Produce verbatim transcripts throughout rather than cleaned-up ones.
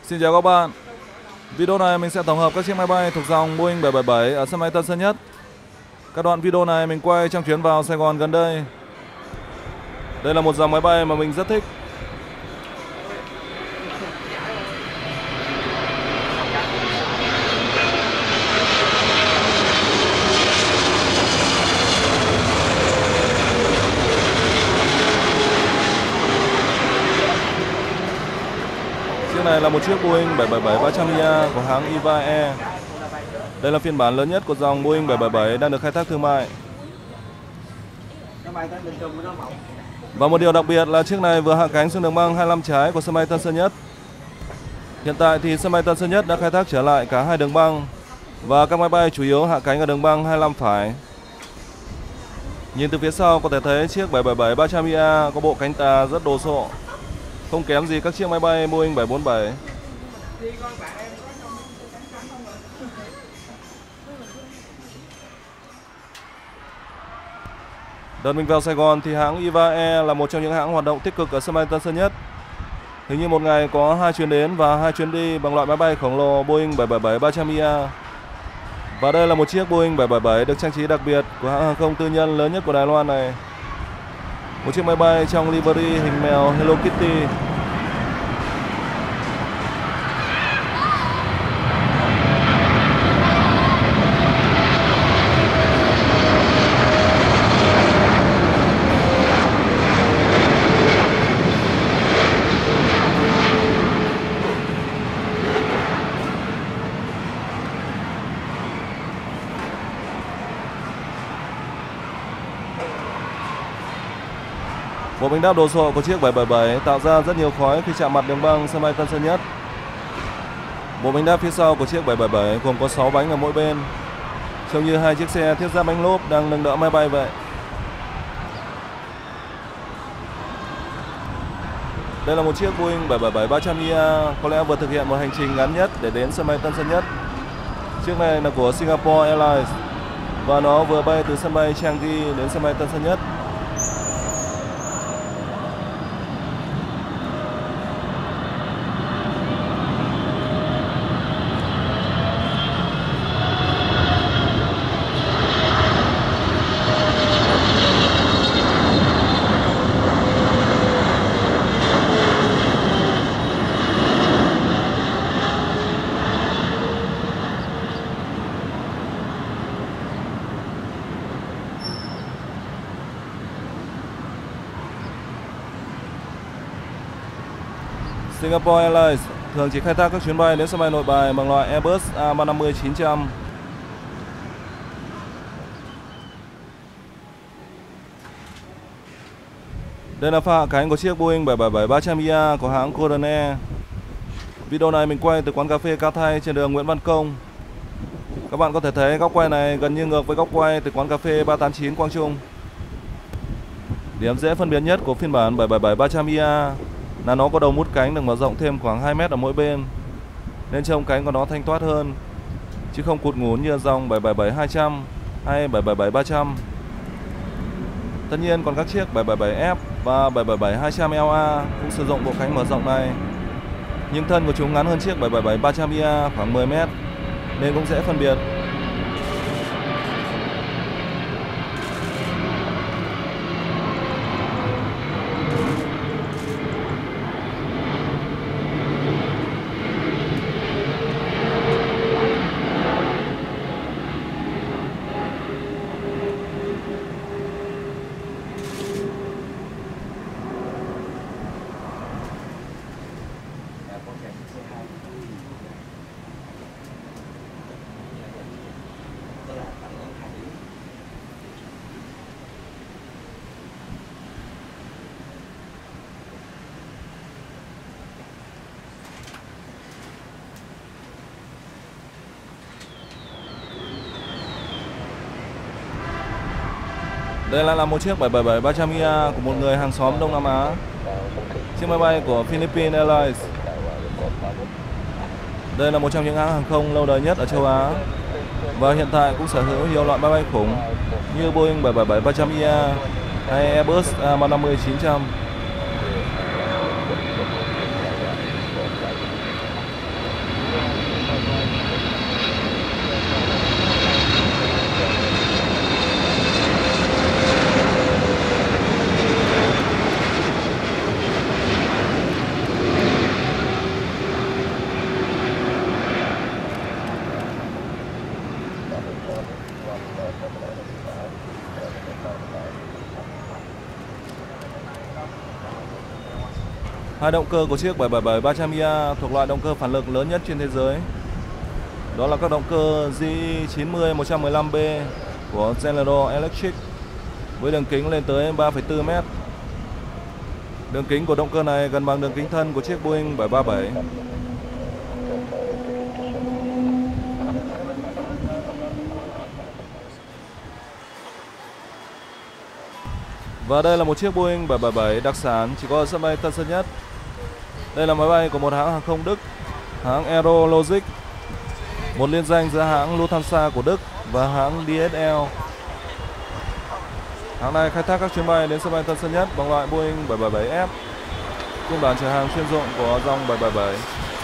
Xin chào các bạn. Video này mình sẽ tổng hợp các chiếc máy bay thuộc dòng Boeing bảy bảy bảy ở sân bay Tân Sơn Nhất. Các đoạn video này mình quay trong chuyến vào Sài Gòn gần đây. Đây là một dòng máy bay mà mình rất thích. Chiếc này là một chiếc Boeing bảy bảy bảy ba trăm i a của hãng Eva Air. Đây là phiên bản lớn nhất của dòng Boeing bảy bảy bảy đang được khai thác thương mại. Và một điều đặc biệt là chiếc này vừa hạ cánh xuống đường băng hai mươi lăm trái của sân bay Tân Sơn Nhất. Hiện tại thì sân bay Tân Sơn Nhất đã khai thác trở lại cả hai đường băng và các máy bay chủ yếu hạ cánh ở đường băng hai mươi lăm phải. Nhìn từ phía sau có thể thấy chiếc bảy bảy bảy ba trăm i a có bộ cánh tà rất đồ sộ, không kém gì các chiếc máy bay Boeing bảy bốn bảy. Đợt mình vào Sài Gòn thì hãng Eva Air là một trong những hãng hoạt động tích cực ở sân bay Tân Sơn Nhất. Hình như một ngày có hai chuyến đến và hai chuyến đi bằng loại máy bay khổng lồ Boeing bảy bảy bảy ba trăm i a. Và đây là một chiếc Boeing bảy bảy bảy được trang trí đặc biệt của hãng hàng không tư nhân lớn nhất của Đài Loan này. Một chiếc máy bay trong livery hình mèo Hello Kitty. Bộ bánh đáp đồ sộ của chiếc bảy bảy bảy tạo ra rất nhiều khói khi chạm mặt đường băng sân bay Tân Sơn Nhất. Bộ bánh đáp phía sau của chiếc bảy bảy bảy gồm có sáu bánh ở mỗi bên, trông như hai chiếc xe thiết giáp bánh lốp đang nâng đỡ máy bay vậy. Đây là một chiếc Boeing bảy bảy bảy ba trăm i a có lẽ vừa thực hiện một hành trình ngắn nhất để đến sân bay Tân Sơn Nhất. Chiếc này là của Singapore Airlines và nó vừa bay từ sân bay Changi đến sân bay Tân Sơn Nhất. Singapore Airlines thường chỉ khai thác các chuyến bay đến sân bay Nội Bài bằng loại Airbus A ba trăm năm mươi chín trăm. Đây là pha hạ cánh của chiếc Boeing bảy bảy bảy ba trăm i a của hãng Golden Air. Video này mình quay từ quán cà phê Ca Thay trên đường Nguyễn Văn Công. Các bạn có thể thấy góc quay này gần như ngược với góc quay từ quán cà phê ba tám chín Quang Trung. Điểm dễ phân biệt nhất của phiên bản bảy bảy bảy ba trăm i a là nó có đầu mút cánh được mở rộng thêm khoảng hai mét ở mỗi bên, nên trông cánh của nó thanh toát hơn, chứ không cụt ngủn như dòng bảy bảy bảy hai trăm hay bảy bảy bảy ba trăm. Tất nhiên còn các chiếc bảy bảy bảy F và bảy bảy bảy hai trăm L A cũng sử dụng bộ cánh mở rộng này, nhưng thân của chúng ngắn hơn chiếc bảy bảy bảy ba trăm i a khoảng mười mét, nên cũng dễ phân biệt. Đây lại là một chiếc bảy bảy bảy ba trăm i a của một người hàng xóm Đông Nam Á. Chiếc máy bay của Philippines Airlines. Đây là một trong những hãng hàng không lâu đời nhất ở châu Á và hiện tại cũng sở hữu nhiều loại máy bay khủng như Boeing bảy bảy bảy ba trăm i a hay Airbus A ba trăm năm mươi chín trăm. Hai động cơ của chiếc bảy bảy bảy ba trăm i a thuộc loại động cơ phản lực lớn nhất trên thế giới. Đó là các động cơ G E chín mươi một một năm B của General Electric với đường kính lên tới ba phẩy bốn mét. Đường kính của động cơ này gần bằng đường kính thân của chiếc Boeing bảy ba bảy. Và đây là một chiếc Boeing bảy bảy bảy đặc sản chỉ có ở sân bay Tân Sơn Nhất. Đây là máy bay của một hãng hàng không Đức, hãng Aerologic, một liên danh giữa hãng Lufthansa của Đức và hãng D S L. Hãng này khai thác các chuyến bay đến sân bay Tân Sơn Nhất bằng loại Boeing bảy bảy bảy F, phiên bản chở hàng chuyên dụng của dòng bảy bảy bảy.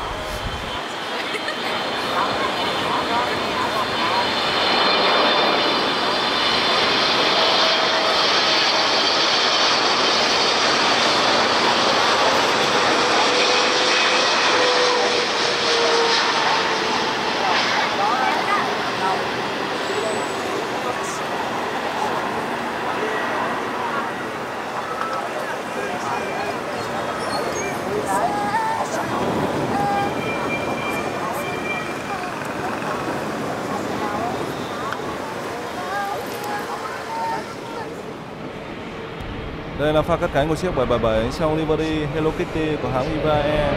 Đây là pha cất cánh của chiếc bảy bảy bảy trong livery Hello Kitty của hãng Viva Air.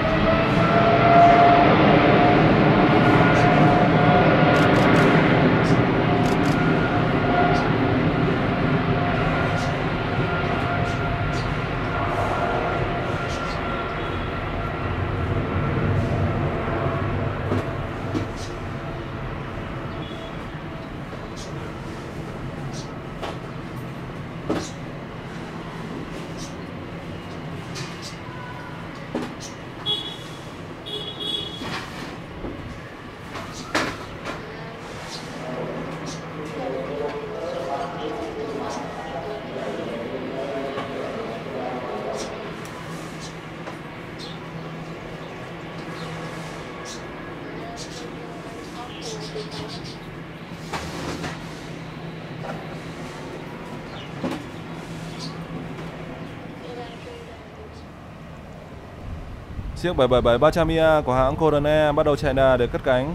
Chiếc bảy bảy bảy ba trăm i a của hãng Coran Air bắt đầu chạy đà để cất cánh.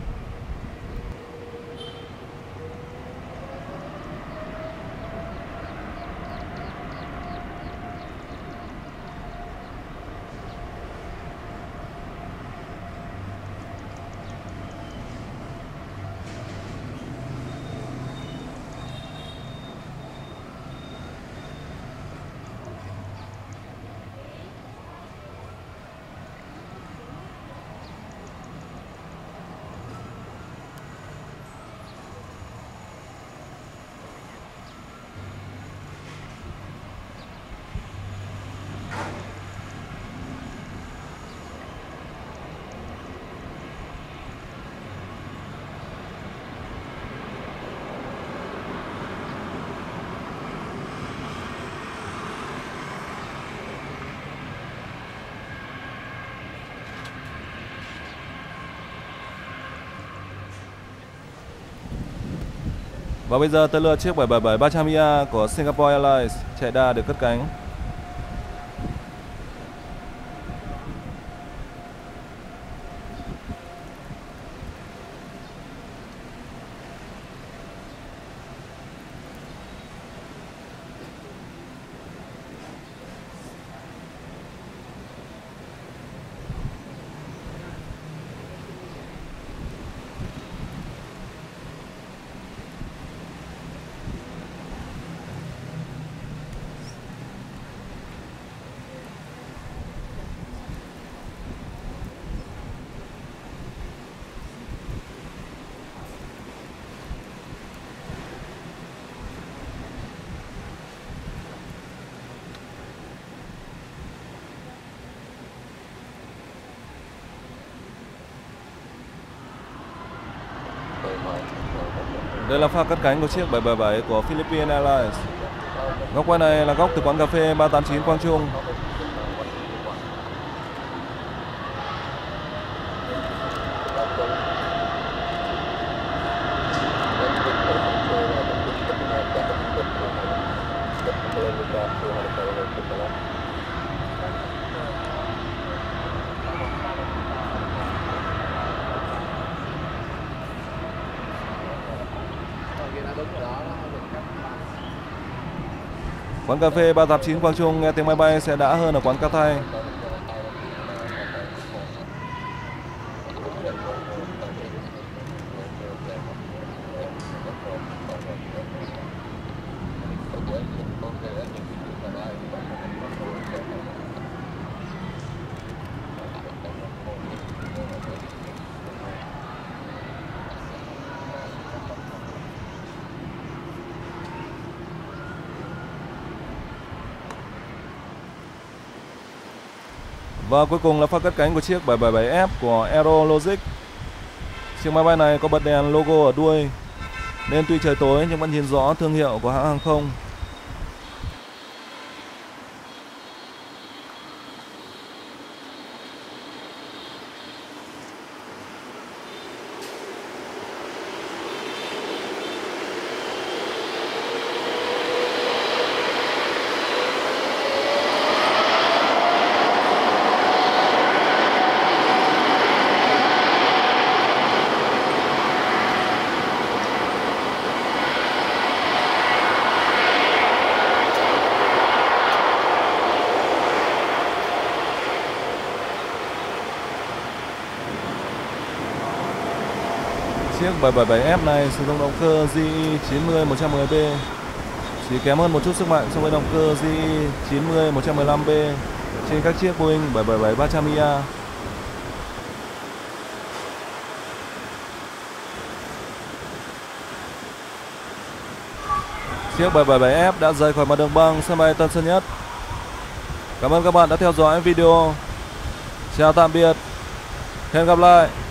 Và bây giờ tới lượt chiếc bảy bảy bảy ba trăm i a của Singapore Airlines chạy đà để cất cánh. Đây là pha cất cánh của chiếc bảy bảy bảy của Philippines Airlines. Góc quay này là góc từ quán cà phê ba tám chín Quang Trung. Quán cà phê ba tám chín Quang Trung nghe tiếng máy bay sẽ đã hơn ở quán Cathay. Và cuối cùng là pha cất cánh của chiếc bảy bảy bảy F của Aerologic. Chiếc máy bay này có bật đèn logo ở đuôi nên tuy trời tối nhưng vẫn nhìn rõ thương hiệu của hãng hàng không. Chiếc bảy bảy bảy F này sử dụng động cơ G E chín mươi một trăm mười B, chỉ kém hơn một chút sức mạnh so với động cơ G E chín mươi một trăm mười lăm B trên các chiếc Boeing bảy bảy bảy ba trăm I A. Chiếc bảy bảy bảy F đã rời khỏi mặt đường băng sân bay Tân Sơn Nhất. Cảm ơn các bạn đã theo dõi video. Chào tạm biệt. Hẹn gặp lại.